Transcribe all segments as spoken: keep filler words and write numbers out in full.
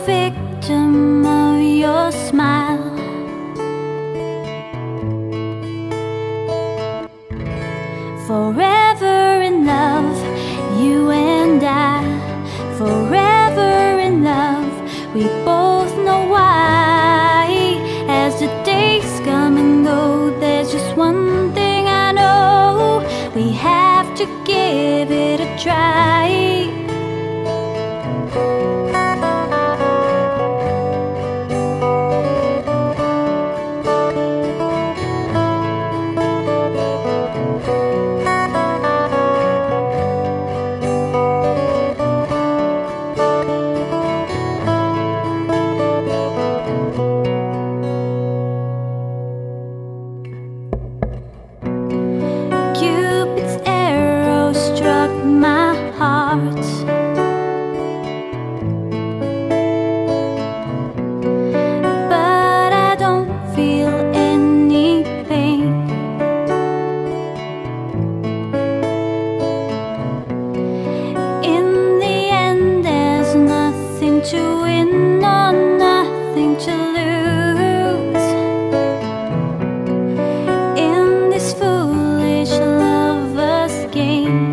victim of your smile. Forever in love, you and I. Forever in love, we both know why. As the days come and go, there's just one thing I know: we have to give it a try. Cupid's arrow struck my heart, but I don't feel any pain. In the end, there's nothing to win or nothing to lose in this foolish lover's game.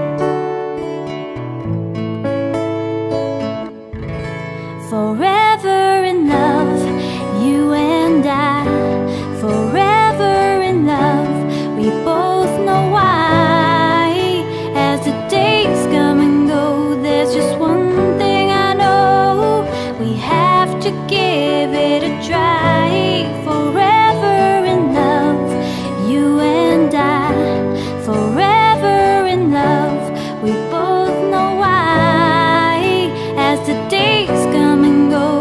Forever in love, you and I. Forever in love, we both know why. As the days come and go, there's just one thing I know: we have to give it a try. Forever in love, you and I. Forever in love, we both know why. As the days come and go,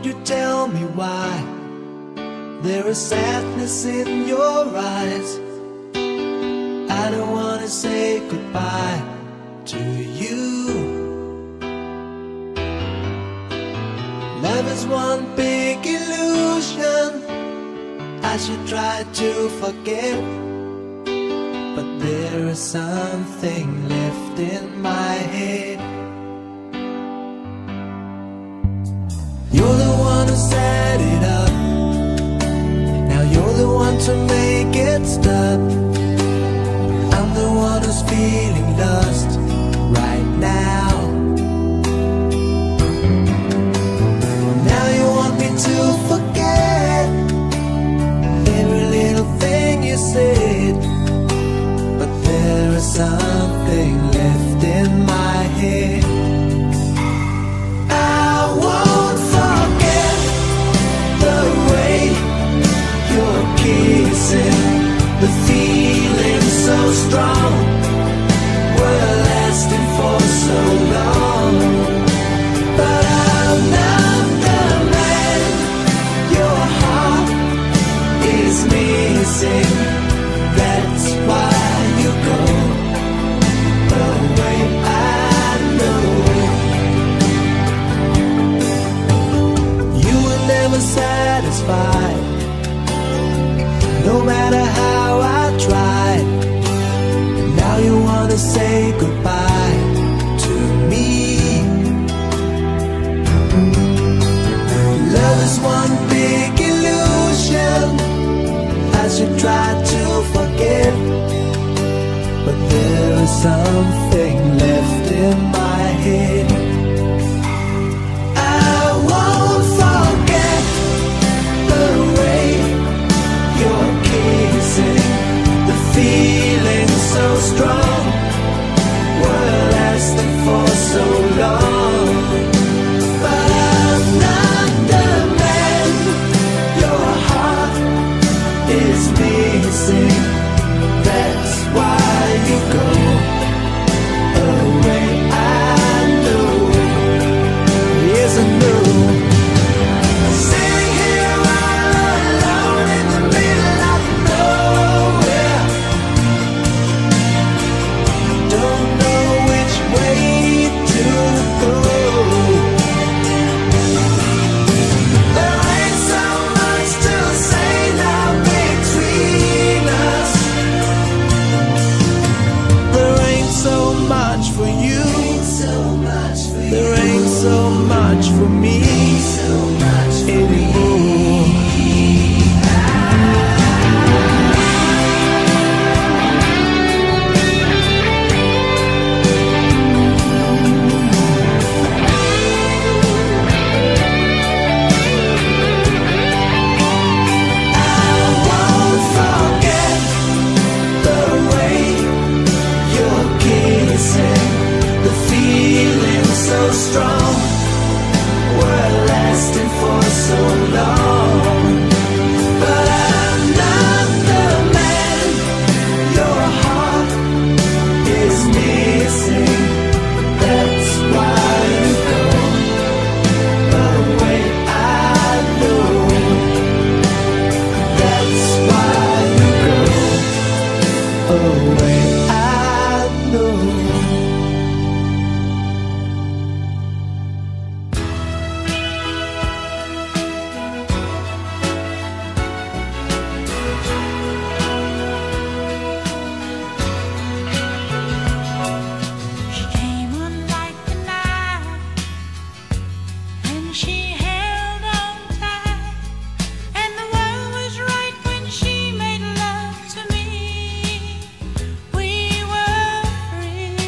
won't you tell me why there is sadness in your eyes? I don't wanna say goodbye to you. Love is one big illusion I should try to forget, but there is something left in my head. You're the one who set it up, now you're the one to make it stop. I'm the one who's feeling lost right now. Now you want me to forget every little thing you said, but there is something left in my head. I won't forget the way you're kissing, the feeling so strong, we're lasting for so long. But I'm not the man your heart is missing. That's why you go away, I know. You were never satisfied, no matter how I tried. Now you wanna say goodbye to me. Love is one big illusion I should try to forget, but there is something left in my head. I won't forget the way you're kissing, the feeling so strong, we're lasting for so long. But I'm not the man your heart is missing. That's why you go away, I know. Yes, I know. Sitting here all alone in the middle of nowhere, don't know which way to go. There ain't so much to say now between us. There ain't so much for you, there ain't so much for me anymore. I won't forget the way you're kissing, the feeling so strong, we're lasting for so long. But I'm not the man your heart is missing. That's why you go away, I know. That's why you go away, I know. She came on like the night, and she held on tight, and the world was right when she made love to me. We were free.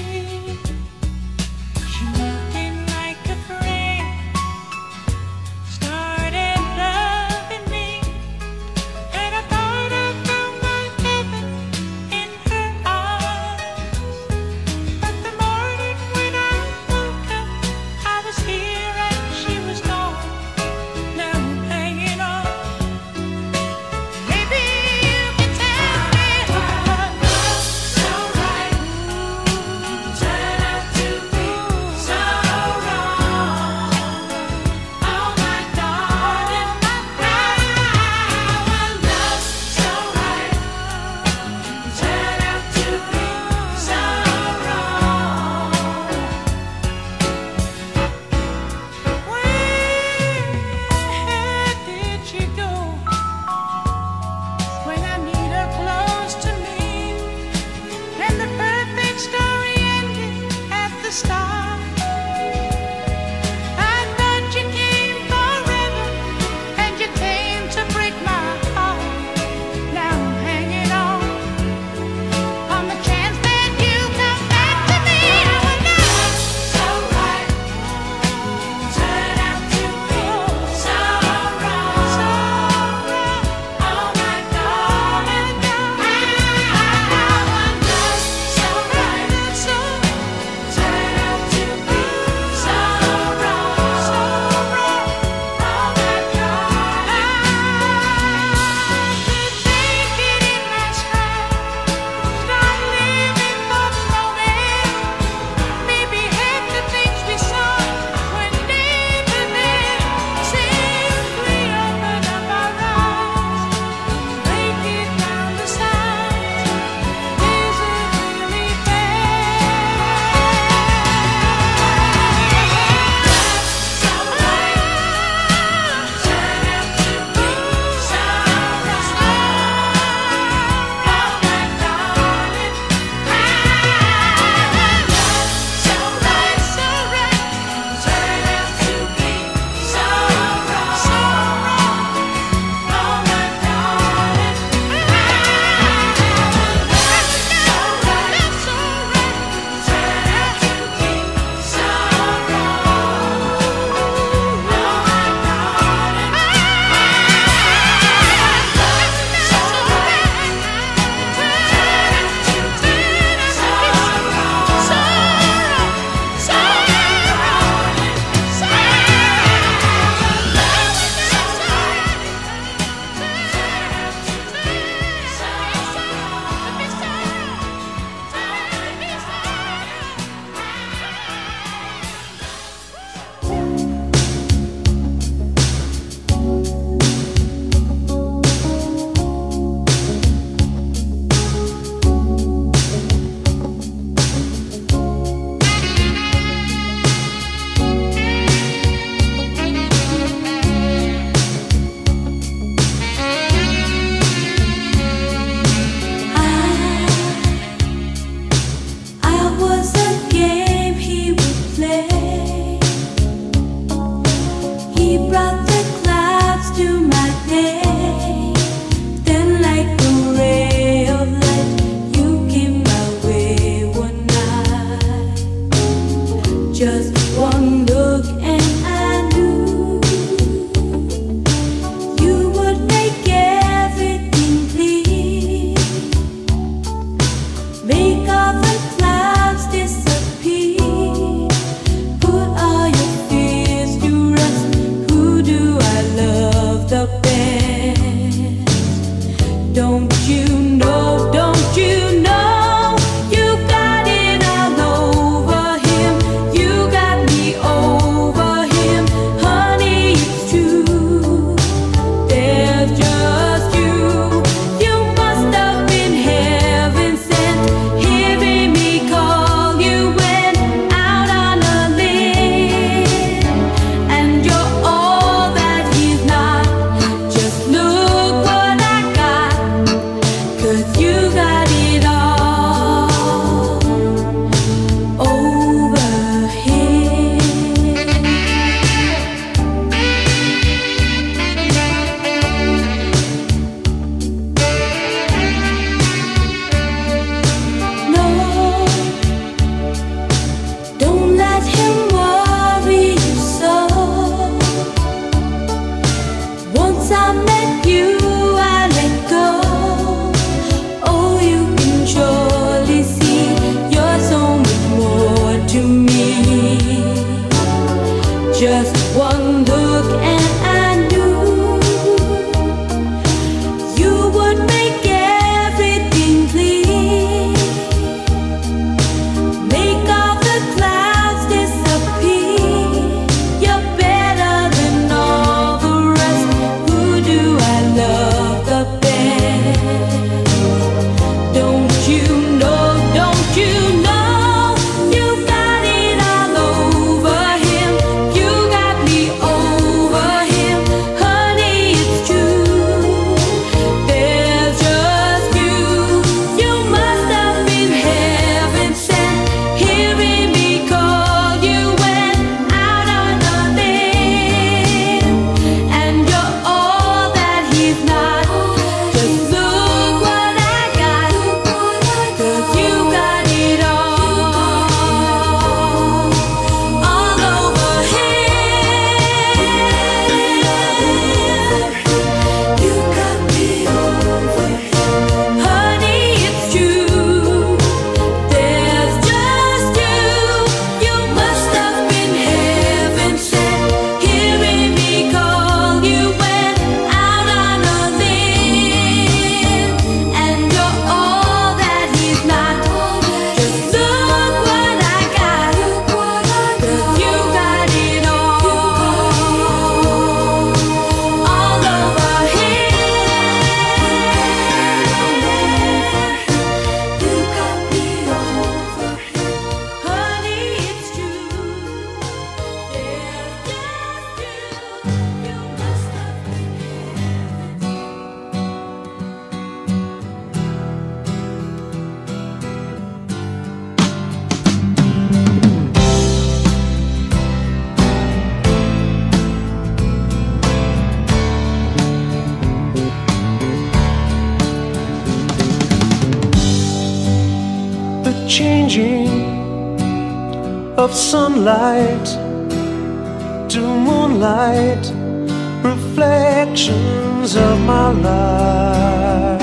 changing of sunlight to moonlight, reflections of my life.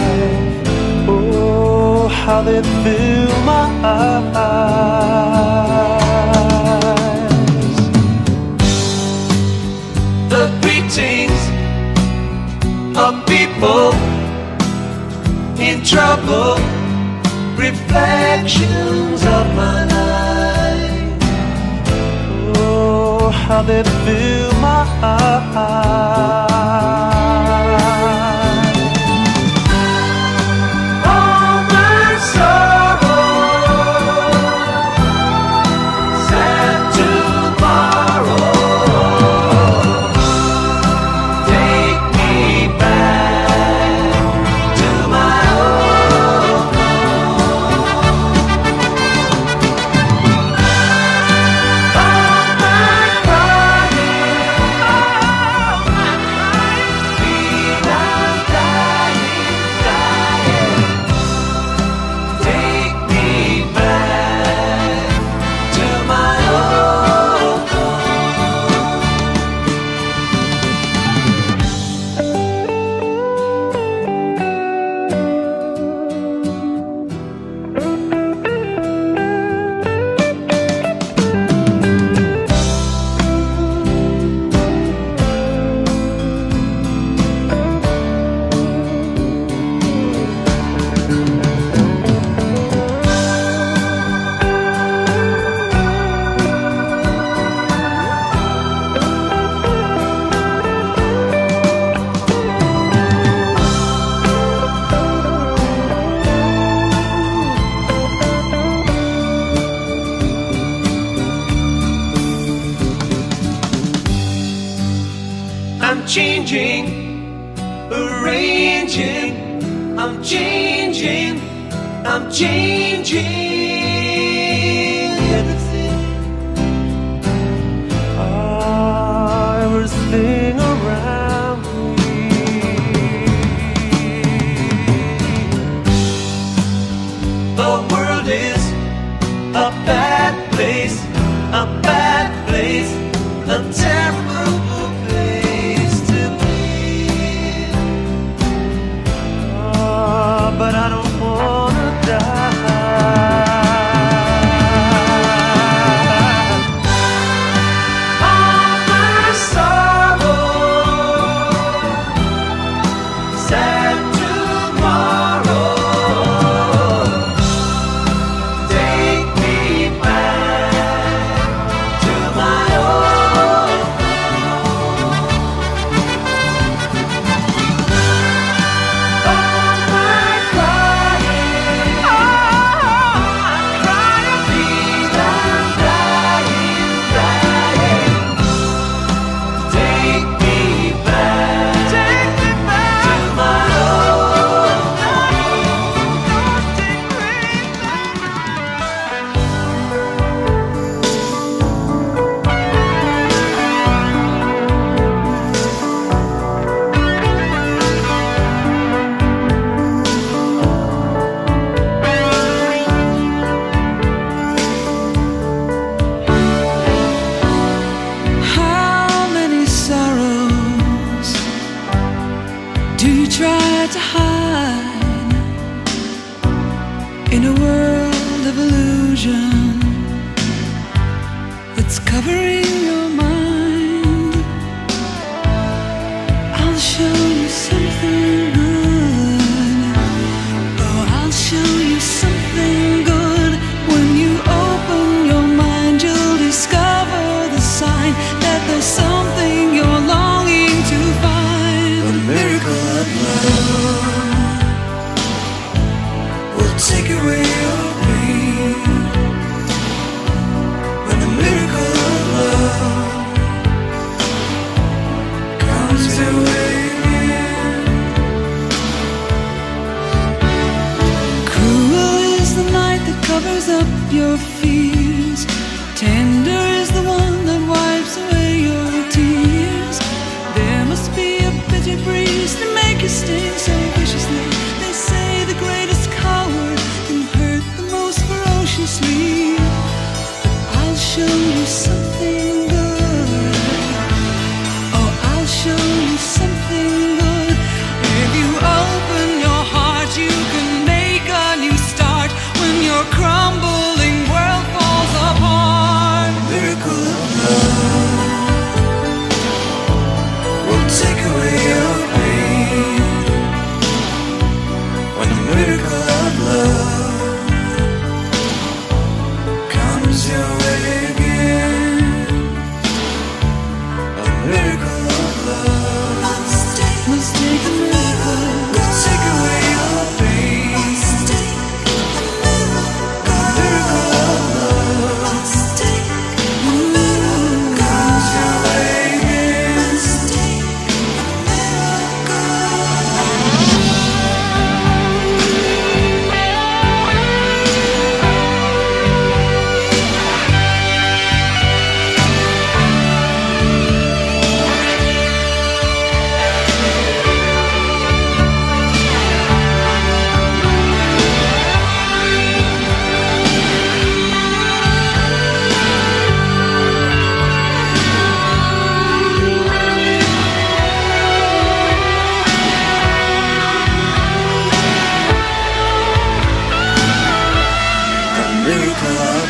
Oh, how they fill my eyes. The greetings of people in trouble, reflections of my life. Oh, how they fill my eyes. All my sorrow, sad tomorrow, take me back to my old I'm changing, arranging, I'm changing, I'm changing everything. Ah, everything around me. The world is a bad place, a bad place, a terrible place to be. Ah, but I don't wanna die. All my sorrow, sad tomorrow, take me back to my old all my crying, all my crying, feel I'm dying, dying. Take me back, take me back to my old home. Take me How many sorrows do you try to hide in a world of illusion that's covering your mind? I'll show you something good. Oh, I'll show you something good. When you open your mind, you'll discover the sign that there's something you're longing to find. The miracle of love will take away your pain. When the miracle of love comes your way again. Cruel is the night that covers up your fears. Tender is the one that wipes away your tears. There must be a bitter breeze to make you sting so viciously. They say the greatest coward can hurt the most ferocious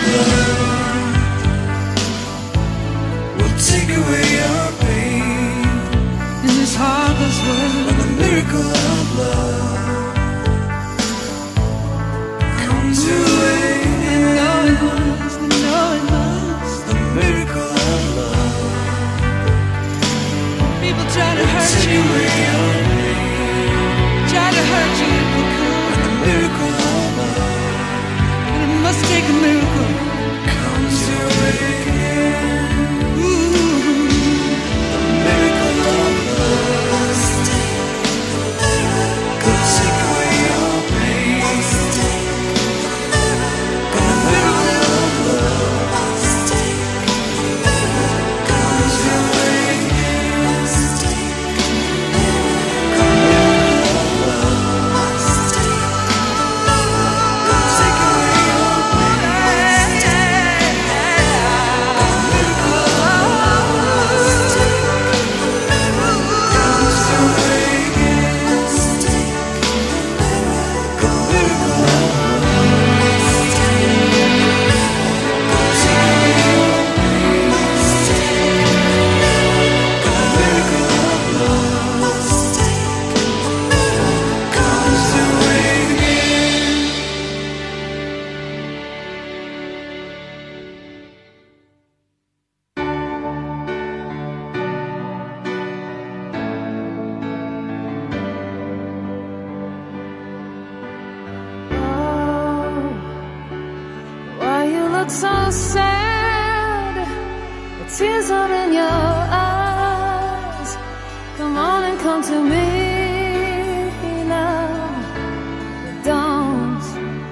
love will take away your pain. In this heartless world, And the miracle of love comes your way. and know it must, and know it must. The miracle of love People try to hurt take you, away your pain. try to hurt you if they could, And the miracle of love but it must take a miracle. comes your way. Ooh, The miracle of love could take away your pain. And the miracle of love comes your way. Take away your Why you look so sad? The tears are in your eyes. Come on and come to me now. Don't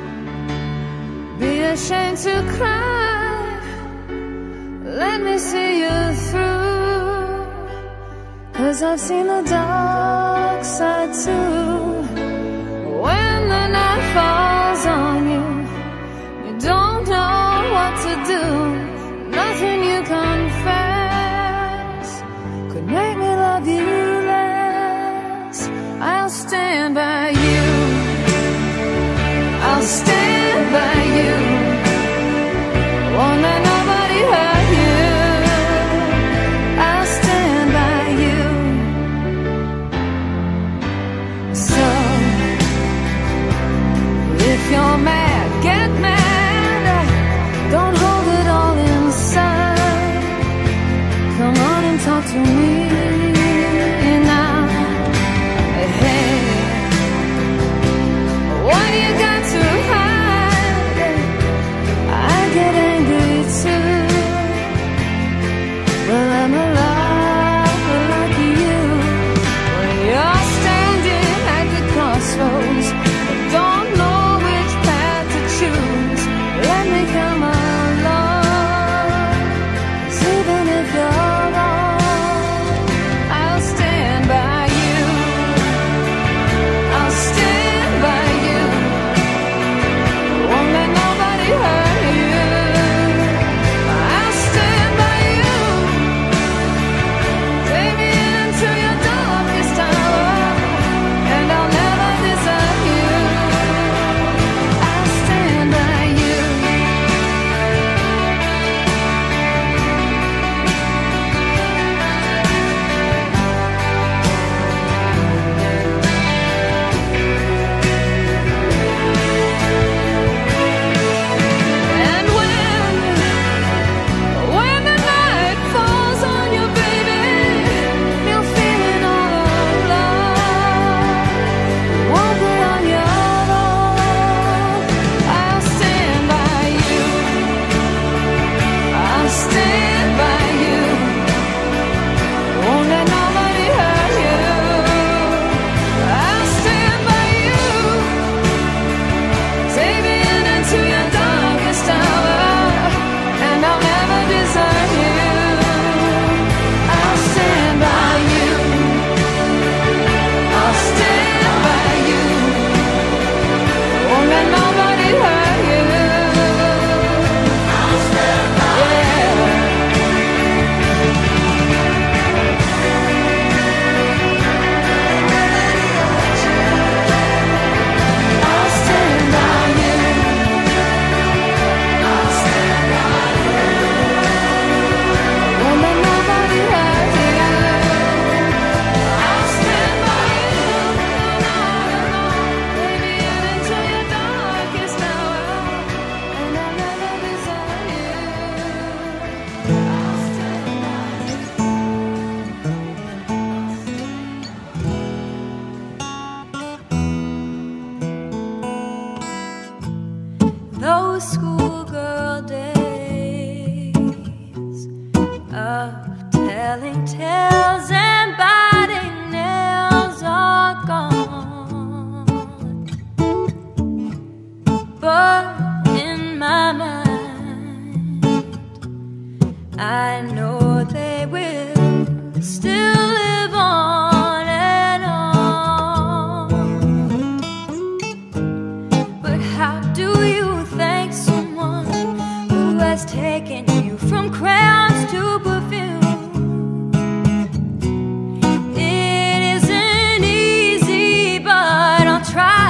be ashamed to cry. Let me see you through. 'Cause I've seen the dark side too. When the night falls on you, you don't know what to do. Nothing you confess could make me love you less. I'll stand by you. I'll stand by you. Won't let nobody hurt you. I'll stand by you. So those schoolgirl days of telling tales and biting nails are gone. But in my mind, I know they will still live on and on. But how do you thank someone who has taken you from crayons to perfume? It isn't easy, but I'll try.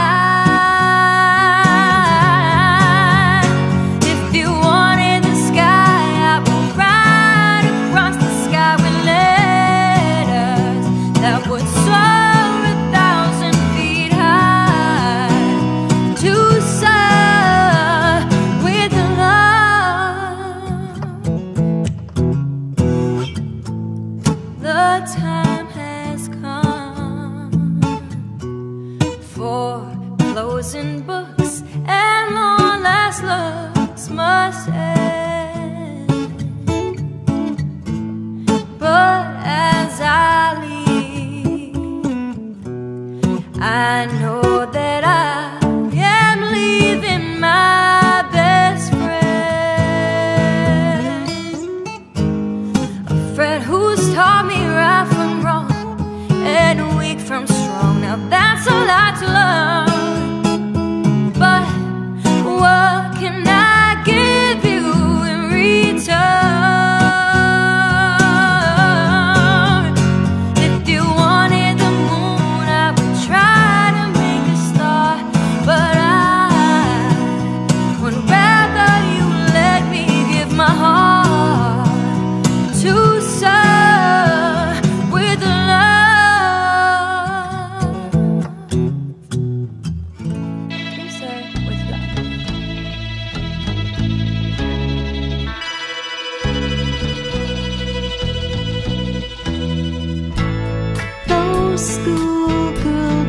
If you wanted the sky, I will ride across the sky with letters that would soar a thousand feet high to soar with love. The time has come for closing books and long last looks must end. But as I leave, I know that I am leaving my best friend, a friend who's taught me right from wrong and weak from strong. Now that's a lot to learn, but what can I give you in return? If you wanted the moon, I would try to make a star, but I would rather you let me give my heart to soar with love. To soar with love. Those schoolgirl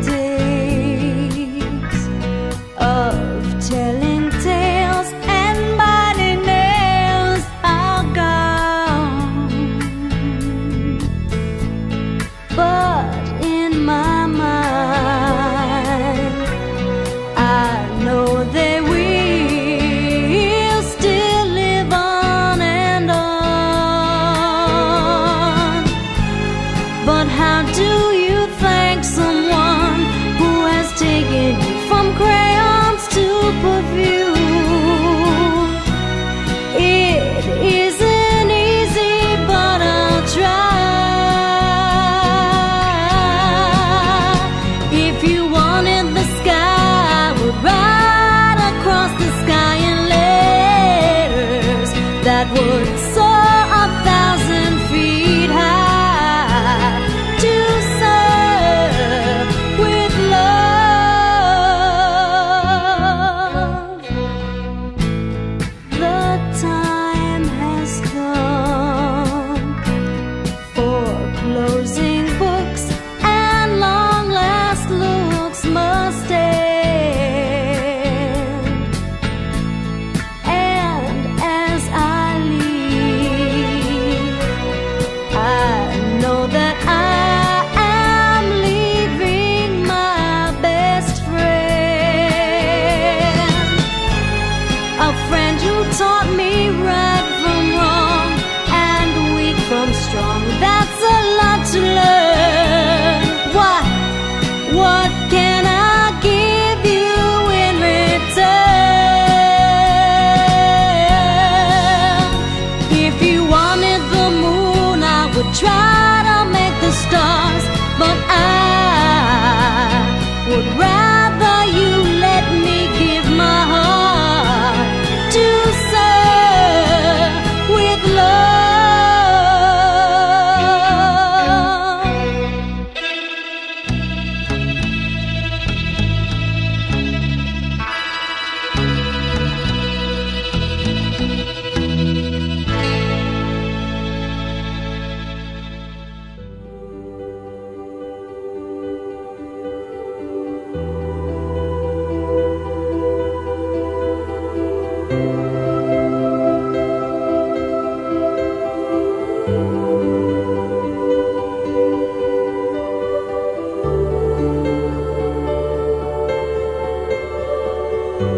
days of telling tales and biting nails are gone. But in my mind, I know they will still live on and on. But how do you thank someone who has taken you from crayons to perfume? It isn't easy, but I'll try. If you wanted the sky, I would ride across the sky in letters that would soar a thousand feet high to serve with love. The time has come for closing books and long last looks must end. And as I leave,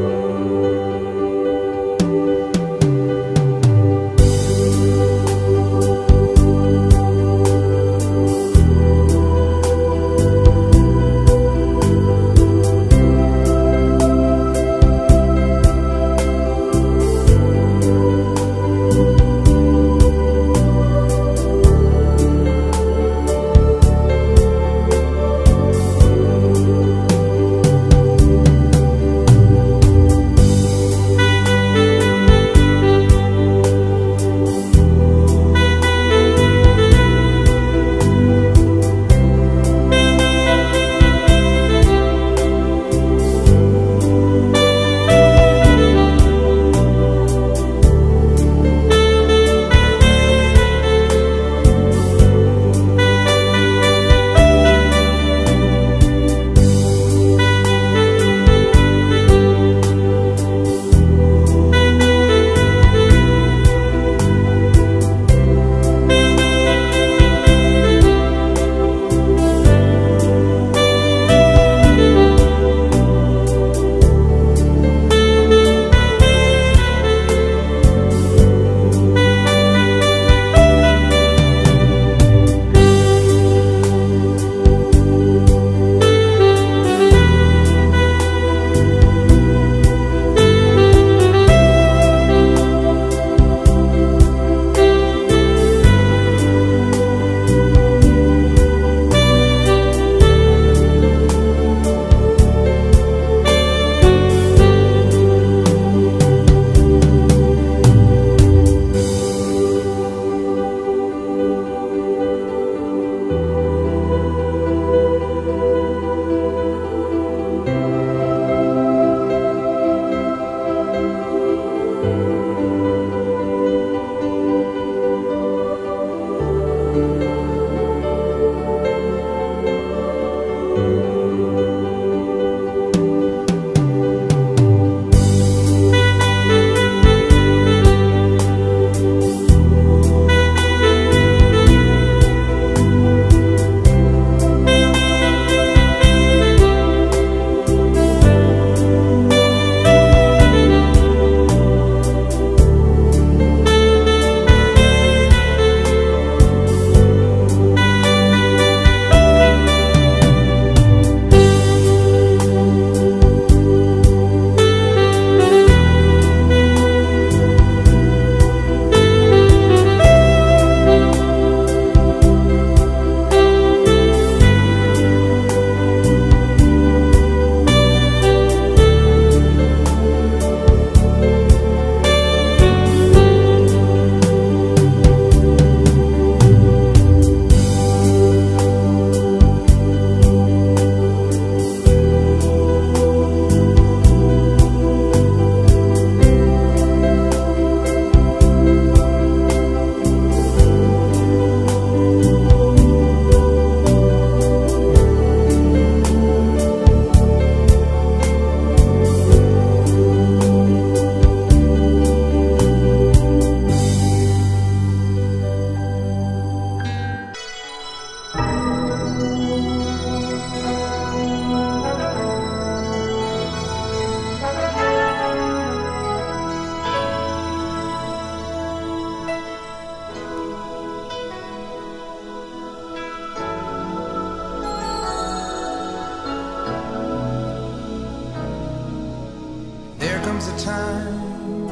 comes a time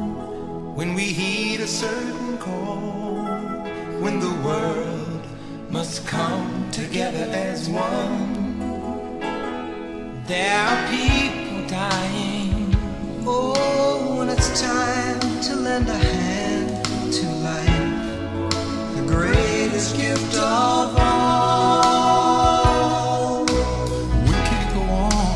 when we heed a certain call, when the world must come together as one. There are people dying. Oh, when it's time to lend a hand to life, the greatest gift of all. We can't go on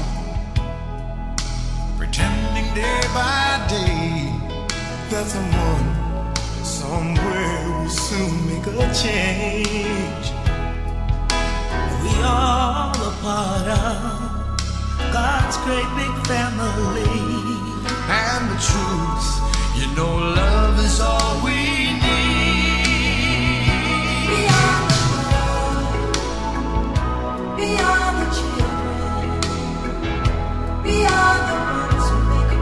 pretending day by day that someone somewhere will soon make a change. We all a part of God's great big family, and the truth, you know, love is all we need. Beyond the world, beyond the children, beyond the ones who make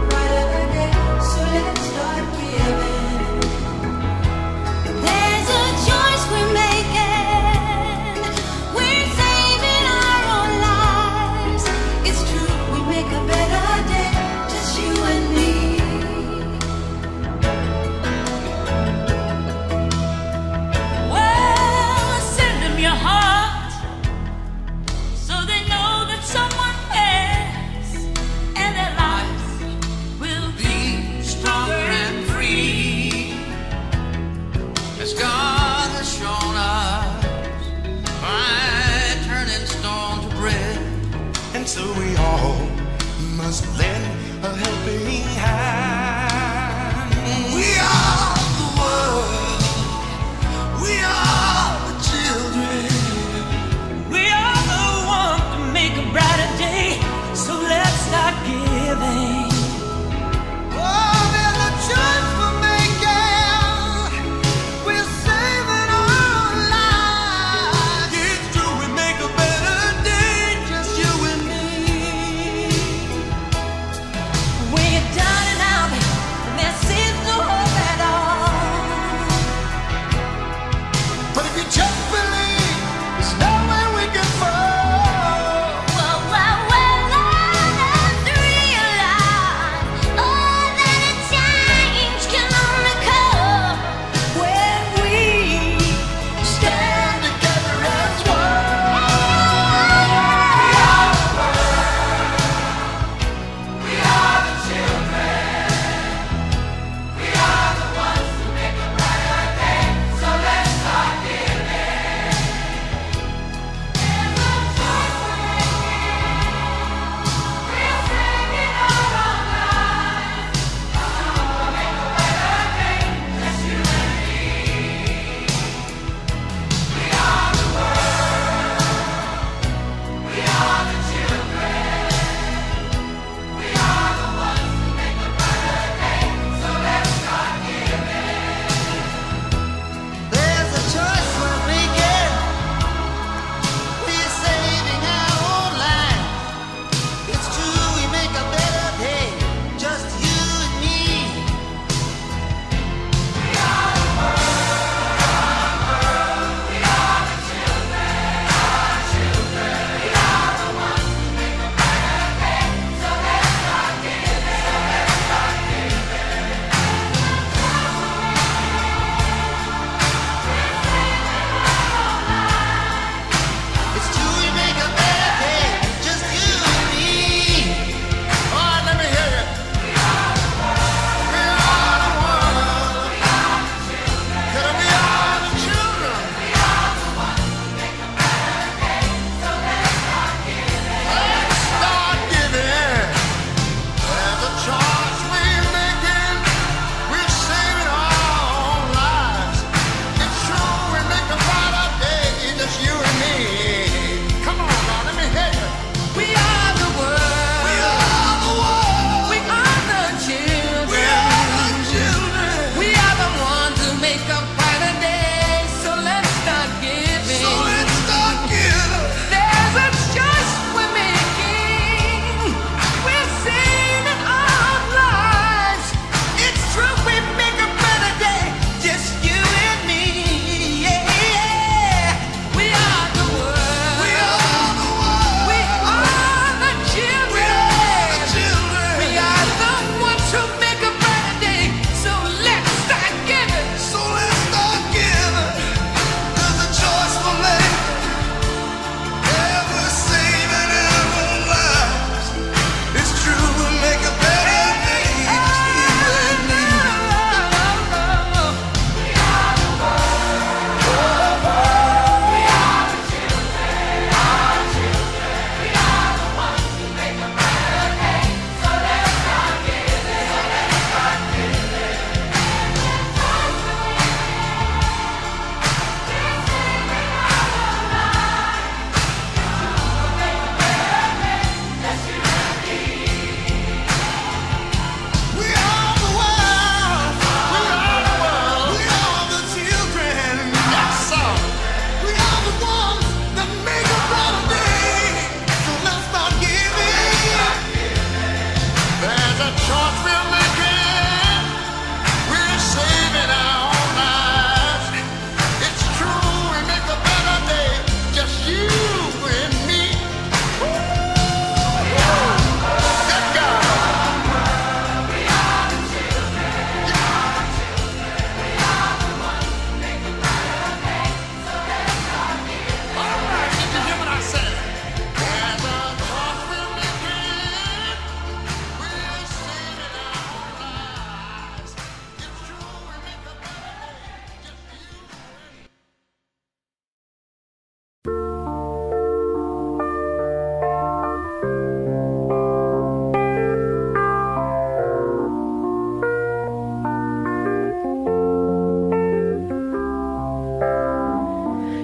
helping hand. We are the world. We are the children. We are the one to make a brighter day. So let's start giving. Oh, there's a choice we're making. We're saving our lives. It's true, we make a better day, just you and me. When you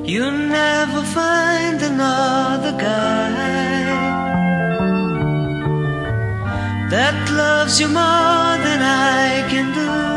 You'll never find another guy that loves you more than I can do.